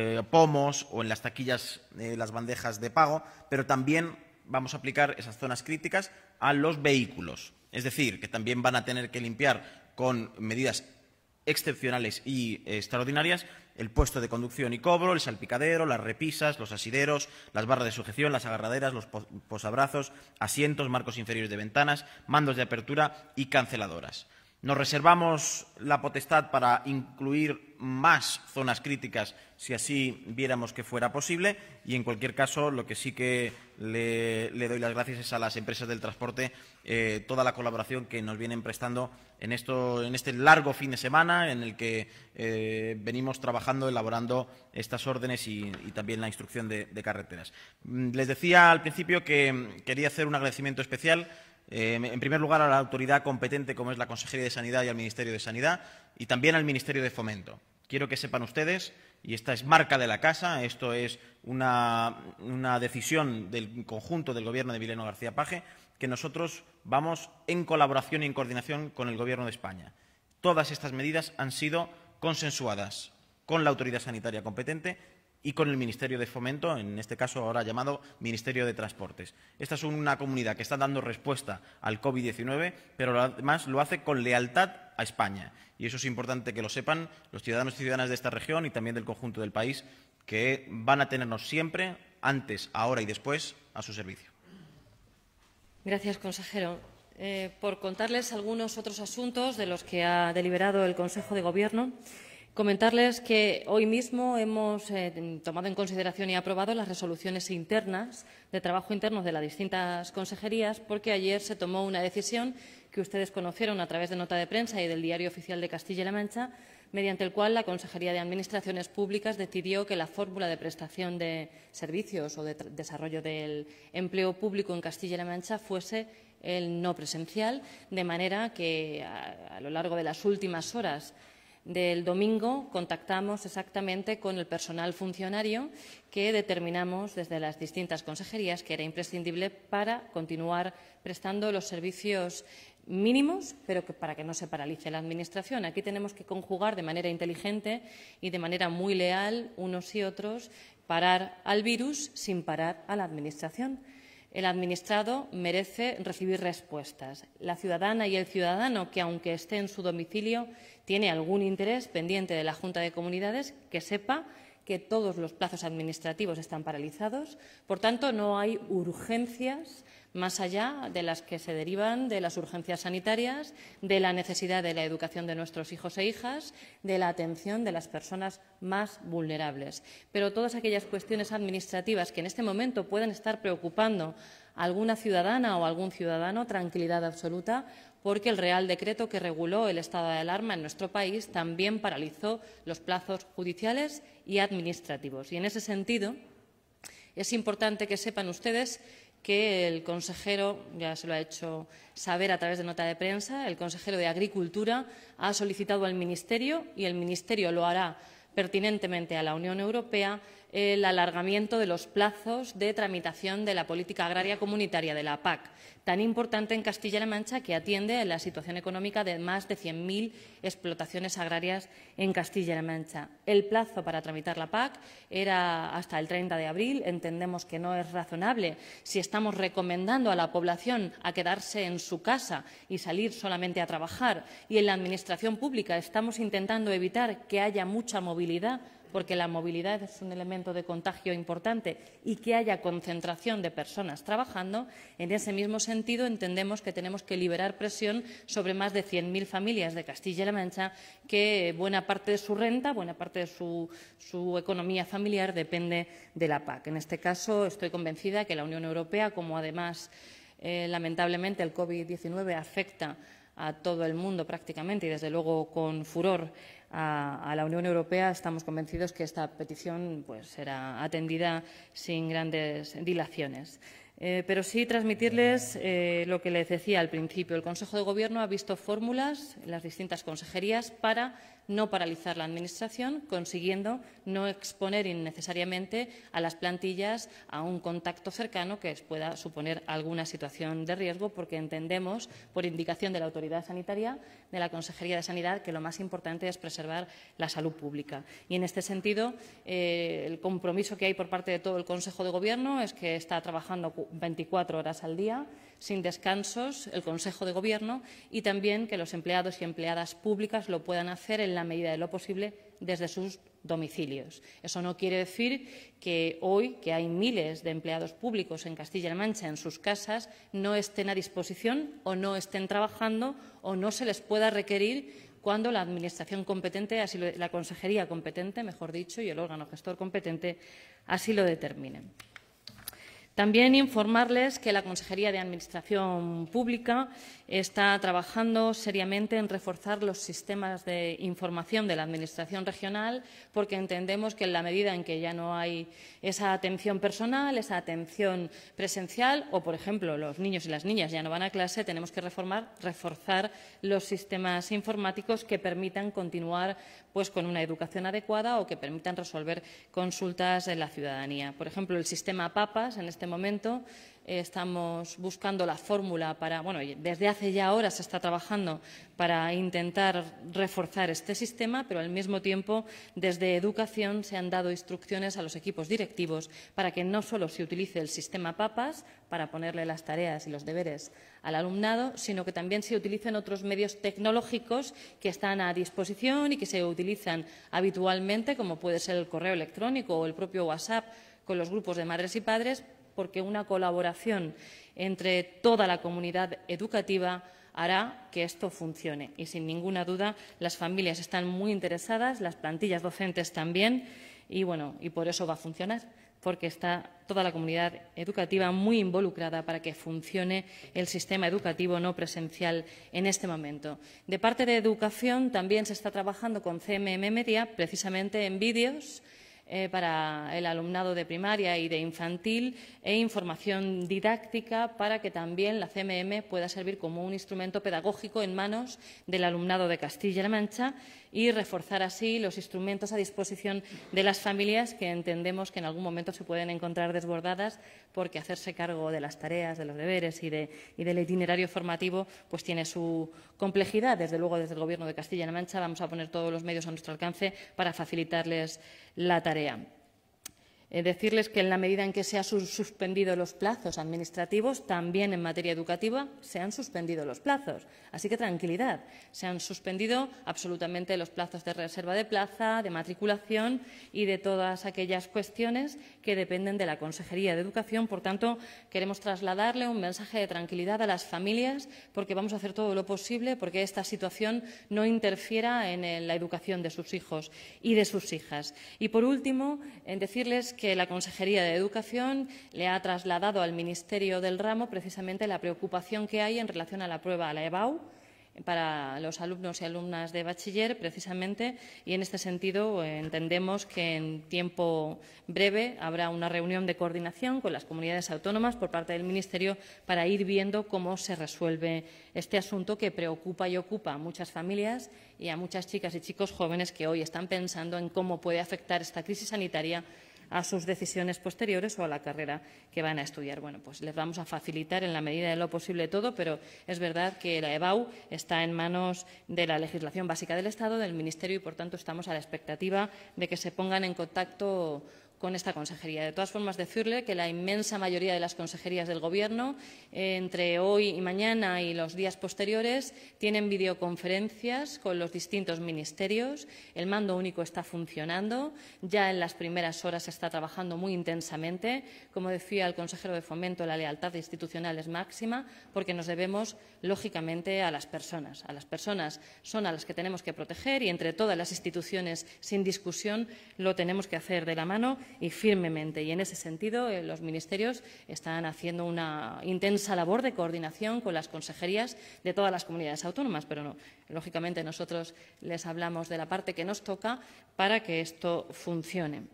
pomos o en las taquillas las bandejas de pago, pero también vamos a aplicar esas zonas críticas a los vehículos. Es decir, que también van a tener que limpiar con medidas excepcionales y extraordinarias el puesto de conducción y cobro, el salpicadero, las repisas, los asideros, las barras de sujeción, las agarraderas, los posabrazos, asientos, marcos inferiores de ventanas, mandos de apertura y canceladoras. Nos reservamos la potestad para incluir más zonas críticas si así viéramos que fuera posible y, en cualquier caso, lo que sí que le doy las gracias es a las empresas del transporte toda la colaboración que nos vienen prestando en este largo fin de semana en el que venimos trabajando, elaborando estas órdenes y también la instrucción de carreteras. Les decía al principio que quería hacer un agradecimiento especial en primer lugar, a la autoridad competente, como es la Consejería de Sanidad y al Ministerio de Sanidad, y también al Ministerio de Fomento. Quiero que sepan ustedes, y esta es marca de la casa, esto es una decisión del conjunto del Gobierno de Emiliano García Paje, que nosotros vamos en colaboración y en coordinación con el Gobierno de España. Todas estas medidas han sido consensuadas con la autoridad sanitaria competente y con el Ministerio de Fomento, en este caso ahora llamado Ministerio de Transportes. Esta es una comunidad que está dando respuesta al COVID-19, pero además lo hace con lealtad a España. Y eso es importante que lo sepan los ciudadanos y ciudadanas de esta región y también del conjunto del país, que van a tenernos siempre, antes, ahora y después, a su servicio. Gracias, consejero. Por contarles algunos otros asuntos de los que ha deliberado el Consejo de Gobierno, comentarles que hoy mismo hemos tomado en consideración y aprobado las resoluciones internas de trabajo interno de las distintas consejerías, porque ayer se tomó una decisión que ustedes conocieron a través de nota de prensa y del Diario Oficial de Castilla-La Mancha, mediante el cual la Consejería de Administraciones Públicas decidió que la fórmula de prestación de servicios o de desarrollo del empleo público en Castilla-La Mancha fuese el no presencial, de manera que a lo largo de las últimas horas del domingo contactamos exactamente con el personal funcionario que determinamos desde las distintas consejerías que era imprescindible para continuar prestando los servicios mínimos, pero para que no se paralice la Administración. Aquí tenemos que conjugar de manera inteligente y de manera muy leal unos y otros, parar al virus sin parar a la Administración. El administrado merece recibir respuestas. La ciudadana y el ciudadano, que aunque esté en su domicilio, tiene algún interés pendiente de la Junta de Comunidades, que sepa que todos los plazos administrativos están paralizados. Por tanto, no hay urgencias más allá de las que se derivan de las urgencias sanitarias, de la necesidad de la educación de nuestros hijos e hijas, de la atención de las personas más vulnerables. Pero todas aquellas cuestiones administrativas que en este momento pueden estar preocupando a alguna ciudadana o a algún ciudadano, tranquilidad absoluta, porque el Real Decreto que reguló el estado de alarma en nuestro país también paralizó los plazos judiciales y administrativos. Y en ese sentido, es importante que sepan ustedes que el consejero, ya se lo ha hecho saber a través de nota de prensa, el consejero de Agricultura ha solicitado al Ministerio, y el Ministerio lo hará pertinentemente a la Unión Europea, el alargamiento de los plazos de tramitación de la política agraria comunitaria, de la PAC, tan importante en Castilla-La Mancha, que atiende a la situación económica de más de 100.000 explotaciones agrarias en Castilla-La Mancha. El plazo para tramitar la PAC era hasta el 30 de abril. Entendemos que no es razonable si estamos recomendando a la población a quedarse en su casa y salir solamente a trabajar, y en la Administración pública estamos intentando evitar que haya mucha movilidad, porque la movilidad es un elemento de contagio importante, y que haya concentración de personas trabajando. En ese mismo sentido, entendemos que tenemos que liberar presión sobre más de 100.000 familias de Castilla-La Mancha que buena parte de su renta, buena parte de su economía familiar depende de la PAC. En este caso, estoy convencida de que la Unión Europea, como además lamentablemente el COVID-19 afecta a todo el mundo prácticamente, y desde luego con furor a la Unión Europea, estamos convencidos que esta petición será atendida sin grandes dilaciones. Pero sí transmitirles lo que les decía al principio. El Consejo de Gobierno ha visto fórmulas en las distintas consejerías para no paralizar la Administración, consiguiendo no exponer innecesariamente a las plantillas a un contacto cercano que pueda suponer alguna situación de riesgo, porque entendemos, por indicación de la Autoridad Sanitaria, de la Consejería de Sanidad, que lo más importante es preservar la salud pública. Y en este sentido, el compromiso que hay por parte de todo el Consejo de Gobierno es que está trabajando 24 horas al día, sin descansos, el Consejo de Gobierno, y también que los empleados y empleadas públicas lo puedan hacer en la medida de lo posible desde sus domicilios. Eso no quiere decir que hoy, que hay miles de empleados públicos en Castilla-La Mancha en sus casas, no estén a disposición o no estén trabajando o no se les pueda requerir cuando la Administración competente, la Consejería competente, mejor dicho, y el órgano gestor competente así lo determinen. También informarles que la Consejería de Administración Pública está trabajando seriamente en reforzar los sistemas de información de la Administración regional, porque entendemos que en la medida en que ya no hay esa atención personal, esa atención presencial, o, por ejemplo, los niños y las niñas ya no van a clase, tenemos que reforzar los sistemas informáticos que permitan continuar con una educación adecuada o que permitan resolver consultas de la ciudadanía. Por ejemplo, el sistema PAPAS, en este momento estamos buscando la fórmula para, desde hace ya horas se está trabajando para intentar reforzar este sistema, pero al mismo tiempo desde Educación se han dado instrucciones a los equipos directivos para que no solo se utilice el sistema PAPAS para ponerle las tareas y los deberes al alumnado, sino que también se utilicen otros medios tecnológicos que están a disposición y que se utilizan habitualmente, como puede ser el correo electrónico o el propio WhatsApp con los grupos de madres y padres, porque una colaboración entre toda la comunidad educativa hará que esto funcione. Y, sin ninguna duda, las familias están muy interesadas, las plantillas docentes también, y por eso va a funcionar, porque está toda la comunidad educativa muy involucrada para que funcione el sistema educativo no presencial en este momento. De parte de Educación también se está trabajando con CMM Media precisamente en vídeos para el alumnado de primaria y de infantil e información didáctica para que también la CMM pueda servir como un instrumento pedagógico en manos del alumnado de Castilla-La Mancha y reforzar así los instrumentos a disposición de las familias que entendemos que en algún momento se pueden encontrar desbordadas, porque hacerse cargo de las tareas, de los deberes y del itinerario formativo tiene su complejidad. Desde luego, desde el Gobierno de Castilla-La Mancha vamos a poner todos los medios a nuestro alcance para facilitarles la tarea. Decirles que en la medida en que se han suspendido los plazos administrativos, también en materia educativa se han suspendido los plazos. Así que tranquilidad, se han suspendido absolutamente los plazos de reserva de plaza, de matriculación y de todas aquellas cuestiones que dependen de la Consejería de Educación. Por tanto, queremos trasladarle un mensaje de tranquilidad a las familias, porque vamos a hacer todo lo posible porque esta situación no interfiera en la educación de sus hijos y de sus hijas. Y, por último, decirles que la Consejería de Educación le ha trasladado al Ministerio del ramo precisamente la preocupación que hay en relación a la prueba, a la EBAU, para los alumnos y alumnas de bachiller, precisamente, y en este sentido entendemos que en tiempo breve habrá una reunión de coordinación con las comunidades autónomas por parte del Ministerio para ir viendo cómo se resuelve este asunto que preocupa y ocupa a muchas familias y a muchas chicas y chicos jóvenes que hoy están pensando en cómo puede afectar esta crisis sanitaria a sus decisiones posteriores o a la carrera que van a estudiar. Bueno, pues les vamos a facilitar en la medida de lo posible todo, pero es verdad que la EBAU está en manos de la legislación básica del Estado, del Ministerio, y, por tanto, estamos a la expectativa de que se pongan en contacto con esta consejería. De todas formas, decirle que la inmensa mayoría de las consejerías del Gobierno, entre hoy y mañana y los días posteriores, tienen videoconferencias con los distintos ministerios. El mando único está funcionando. Ya en las primeras horas se está trabajando muy intensamente. Como decía el consejero de Fomento, la lealtad institucional es máxima porque nos debemos, lógicamente, a las personas. A las personas son a las que tenemos que proteger y entre todas las instituciones, sin discusión, lo tenemos que hacer de la mano y firmemente. Y en ese sentido, los ministerios están haciendo una intensa labor de coordinación con las consejerías de todas las comunidades autónomas, pero no, lógicamente nosotros les hablamos de la parte que nos toca para que esto funcione.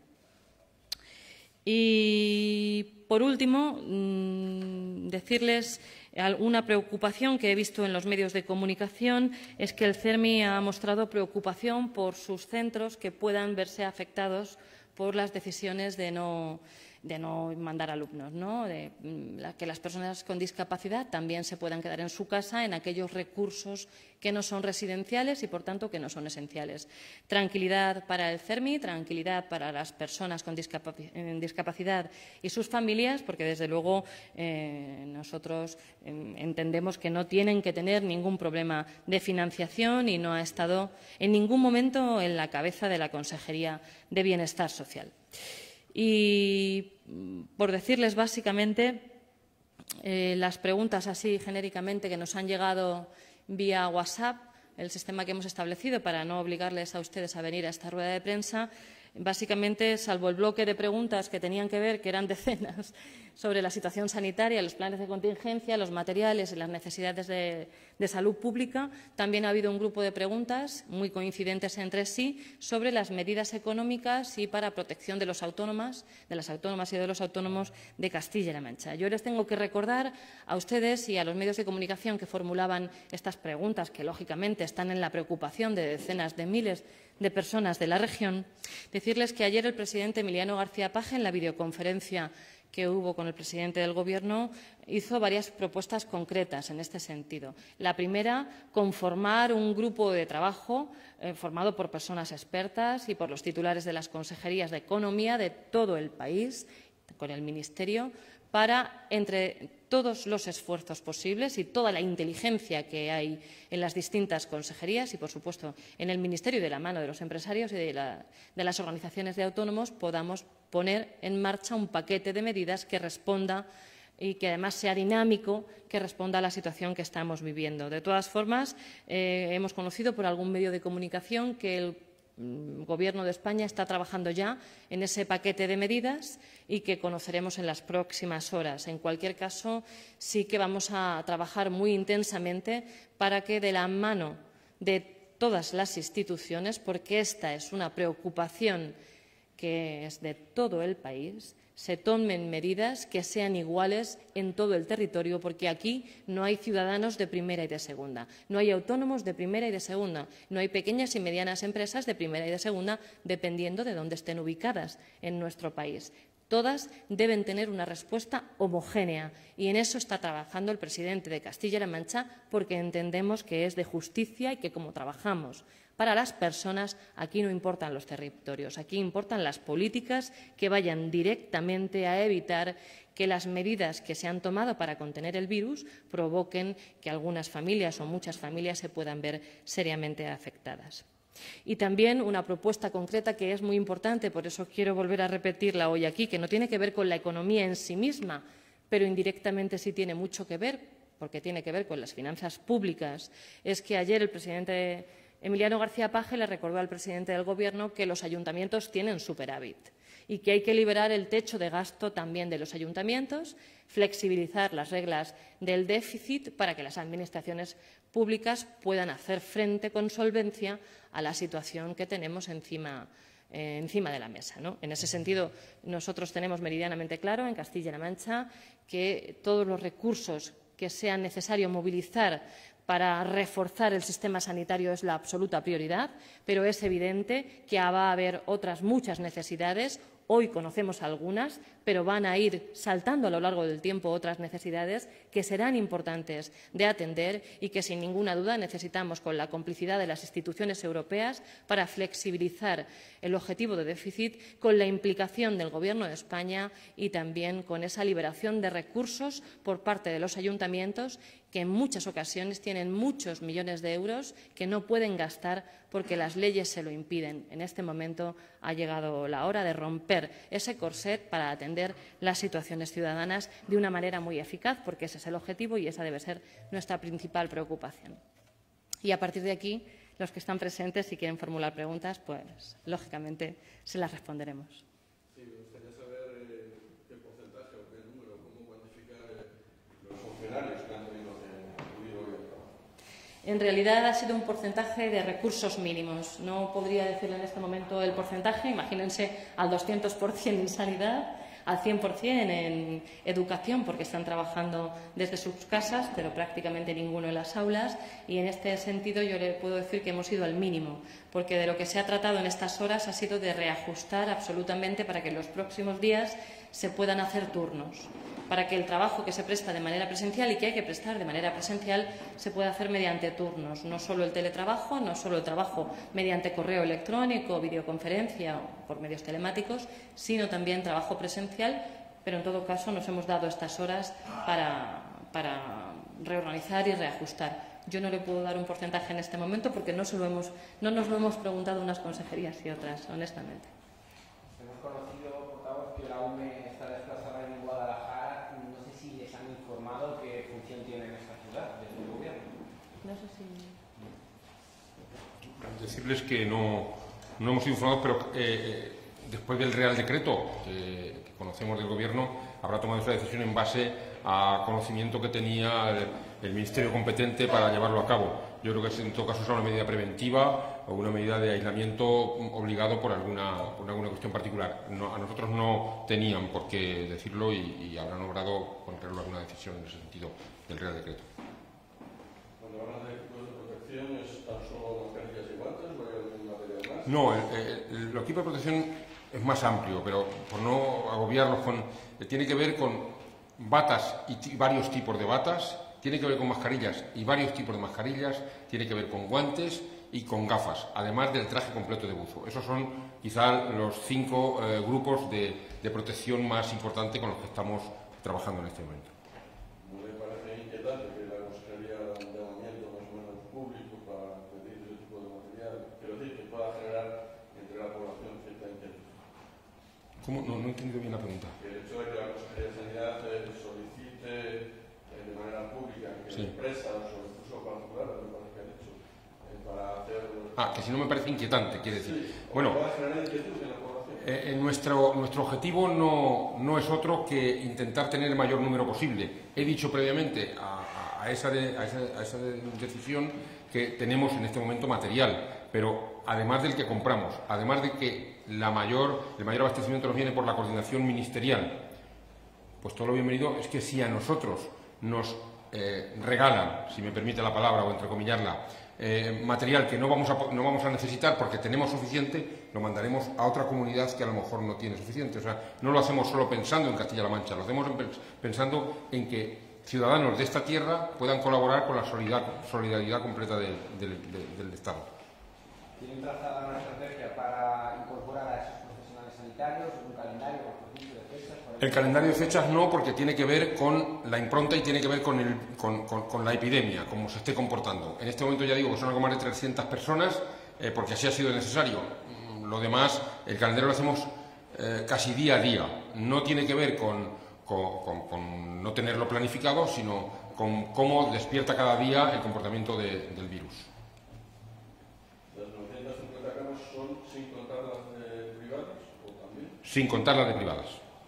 Y, por último, decirles una preocupación que he visto en los medios de comunicación es que el CERMI ha mostrado preocupación por sus centros que puedan verse afectados por las decisiones de no mandar alumnos, ¿no? Que las personas con discapacidad también se puedan quedar en su casa en aquellos recursos que no son residenciales y, por tanto, que no son esenciales. Tranquilidad para el CERMI, tranquilidad para las personas con discapacidad y sus familias, porque, desde luego, nosotros entendemos que no tienen que tener ningún problema de financiación y no ha estado en ningún momento en la cabeza de la Consejería de Bienestar Social. Y, por decirles básicamente, las preguntas así genéricamente que nos han llegado vía WhatsApp, el sistema que hemos establecido para no obligarles a ustedes a venir a esta rueda de prensa, básicamente, salvo el bloque de preguntas que tenían que ver, que eran decenas, sobre la situación sanitaria, los planes de contingencia, los materiales y las necesidades de salud pública, también ha habido un grupo de preguntas muy coincidentes entre sí sobre las medidas económicas y para protección de las autónomas y de los autónomos de Castilla-La Mancha. Yo les tengo que recordar a ustedes y a los medios de comunicación que formulaban estas preguntas, que lógicamente están en la preocupación de decenas de miles de personas de la región, decirles que ayer el presidente Emiliano García Paje, en la videoconferencia que hubo con el presidente del Gobierno, hizo varias propuestas concretas en este sentido. La primera, conformar un grupo de trabajo formado por personas expertas y por los titulares de las consejerías de Economía de todo el país, con el Ministerio, para, entre todos los esfuerzos posibles y toda la inteligencia que hay en las distintas consejerías y, por supuesto, en el Ministerio y de la mano de los empresarios y de las organizaciones de autónomos, podamos poner en marcha un paquete de medidas que responda y que además sea dinámico, que responda a la situación que estamos viviendo. De todas formas, hemos conocido por algún medio de comunicación que el Gobierno de España está trabajando ya en ese paquete de medidas y que conoceremos en las próximas horas. En cualquier caso, sí que vamos a trabajar muy intensamente para que, de la mano de todas las instituciones, porque esta es una preocupación que es de todo el país, se tomen medidas que sean iguales en todo el territorio, porque aquí no hay ciudadanos de primera y de segunda, no hay autónomos de primera y de segunda, no hay pequeñas y medianas empresas de primera y de segunda, dependiendo de dónde estén ubicadas en nuestro país. Todas deben tener una respuesta homogénea y en eso está trabajando el presidente de Castilla-La Mancha, porque entendemos que es de justicia y que, como trabajamos para las personas, aquí no importan los territorios, aquí importan las políticas que vayan directamente a evitar que las medidas que se han tomado para contener el virus provoquen que algunas familias o muchas familias se puedan ver seriamente afectadas. Y también una propuesta concreta que es muy importante, por eso quiero volver a repetirla hoy aquí, que no tiene que ver con la economía en sí misma, pero indirectamente sí tiene mucho que ver, porque tiene que ver con las finanzas públicas. Es que ayer el presidente Emiliano García Paje le recordó al presidente del Gobierno que los ayuntamientos tienen superávit y que hay que liberar el techo de gasto también de los ayuntamientos, flexibilizar las reglas del déficit para que las administraciones públicas puedan hacer frente con solvencia a la situación que tenemos encima de la mesa, ¿no? En ese sentido, nosotros tenemos meridianamente claro en Castilla-La Mancha que todos los recursos que sea necesario movilizar para reforzar el sistema sanitario es la absoluta prioridad, pero es evidente que va a haber otras muchas necesidades. Hoy conocemos algunas, pero van a ir saltando a lo largo del tiempo otras necesidades que serán importantes de atender y que, sin ninguna duda, necesitamos con la complicidad de las instituciones europeas para flexibilizar el objetivo de déficit, con la implicación del Gobierno de España y también con esa liberación de recursos por parte de los ayuntamientos, que en muchas ocasiones tienen muchos millones de euros que no pueden gastar porque las leyes se lo impiden. En este momento ha llegado la hora de romper ese corset para atender las situaciones ciudadanas de una manera muy eficaz, porque ese es el objetivo y esa debe ser nuestra principal preocupación. Y a partir de aquí, los que están presentes, si quieren formular preguntas, pues lógicamente se las responderemos. Sí, me gustaría saber qué porcentaje o qué número, cómo cuantificar los funcionarios que han tenido que acudir hoy al trabajo. En realidad ha sido un porcentaje de recursos mínimos. No podría decirle en este momento el porcentaje. Imagínense al 200% en sanidad, al 100% en educación, porque están trabajando desde sus casas, pero prácticamente ninguno en las aulas. Y en este sentido yo le puedo decir que hemos ido al mínimo, porque de lo que se ha tratado en estas horas ha sido de reajustar absolutamente para que en los próximos días se puedan hacer turnos, para que el trabajo que se presta de manera presencial y que hay que prestar de manera presencial se pueda hacer mediante turnos, no solo el teletrabajo, no solo el trabajo mediante correo electrónico, videoconferencia o por medios telemáticos, sino también trabajo presencial, pero en todo caso nos hemos dado estas horas para reorganizar y reajustar. Yo no le puedo dar un porcentaje en este momento porque no nos lo hemos preguntado unas consejerías y otras, honestamente. Hemos conocido, portavoz, que la UME está desplazada en Guadalajara. No sé si les han informado qué función tiene en esta ciudad desde el Gobierno. No sé si... Decirles que no hemos sido informados, pero después del Real Decreto que conocemos del Gobierno, habrá tomado esa decisión en base a conocimiento que tenía el Ministerio competente para llevarlo a cabo. Yo creo que en todo caso será una medida preventiva o una medida de aislamiento obligado por alguna cuestión particular. A nosotros no tenían por qué decirlo y habrán logrado contraerlo alguna decisión en ese sentido del Real Decreto. Cuando hablan de equipos de protección, ¿es tan solo mascarillas y guantes o hay algún material más? No, el equipo de protección es más amplio, pero por no agobiarlos, tiene que ver con batas y varios tipos de batas, tiene que ver con mascarillas y varios tipos de mascarillas, tiene que ver con guantes y con gafas, además del traje completo de buzo. Esos son quizá los 5 grupos de protección más importantes con los que estamos trabajando en este momento. ¿No le parece inquietante que la Consejería haga un llamamiento más o menos público para pedir ese tipo de material? Quiero decir, que pueda generar entre la población cierta inquietud. ¿Cómo? No he entendido bien la pregunta. El hecho de que la Consejería de Sanidad solicite de manera pública que Sí. empresas o incluso particulares, me parece que han hecho, para hacer... Que si no me parece inquietante, quiere decir. Sí, bueno, pueda generar inquietud en la población. Nuestro objetivo no es otro que intentar tener el mayor número posible. He dicho previamente a esa decisión que tenemos en este momento material, pero además del que compramos, además de que el mayor abastecimiento nos viene por la coordinación ministerial, pues todo lo bienvenido es que si a nosotros nos regalan, si me permite la palabra o entrecomillarla, material que no vamos a necesitar porque tenemos suficiente, lo mandaremos a otra comunidad que a lo mejor no tiene suficiente. O sea, no lo hacemos solo pensando en Castilla-La Mancha, lo hacemos pensando en que ciudadanos de esta tierra puedan colaborar con la solidaridad completa del Estado. ¿Tienen trazada una estrategia para incorporar a esos profesionales sanitarios, un calendario, por ejemplo, de fechas? El calendario de fechas no, porque tiene que ver con la impronta y tiene que ver con la epidemia, cómo se esté comportando. En este momento ya digo que son algo más de 300 personas, porque así ha sido necesario. Lo demás, el calendario lo hacemos casi día a día. No tiene que ver con no tenerlo planificado, sino con cómo despierta cada día el comportamiento del virus. ¿Las 950 camas son sin contar las de privadas o también? Sin contar las de privadas.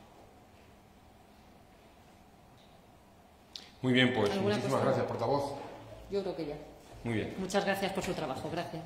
Muy bien, pues muchísimas gracias, portavoz. Yo creo que ya. Muy bien. Muchas gracias por su trabajo. Gracias.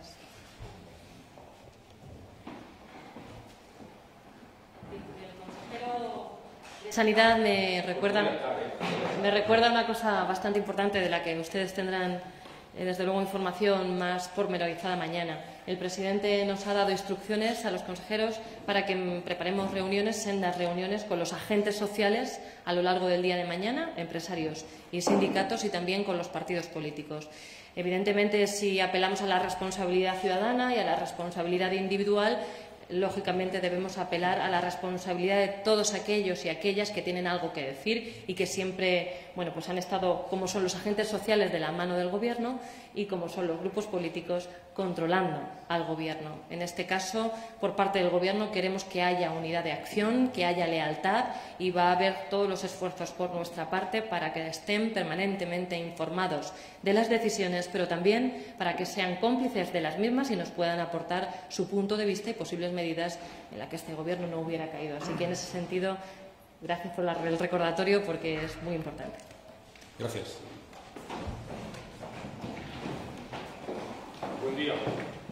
El consejero de Sanidad me recuerda una cosa bastante importante de la que ustedes tendrán, desde luego, información más pormenorizada mañana. El presidente nos ha dado instrucciones a los consejeros para que preparemos sendas reuniones con los agentes sociales a lo largo del día de mañana, empresarios y sindicatos, y también con los partidos políticos. Evidentemente, si apelamos a la responsabilidad ciudadana y a la responsabilidad individual, lógicamente debemos apelar a la responsabilidad de todos aquellos y aquellas que tienen algo que decir y que siempre, pues han estado, como son los agentes sociales, de la mano del Gobierno, y como son los grupos políticos, controlando al Gobierno. En este caso, por parte del Gobierno, queremos que haya unidad de acción, que haya lealtad, y va a haber todos los esfuerzos por nuestra parte para que estén permanentemente informados de las decisiones, pero también para que sean cómplices de las mismas y nos puedan aportar su punto de vista y posibles medidas en las que este Gobierno no hubiera caído. Así que, en ese sentido, gracias por el recordatorio, porque es muy importante. Gracias. Buen día.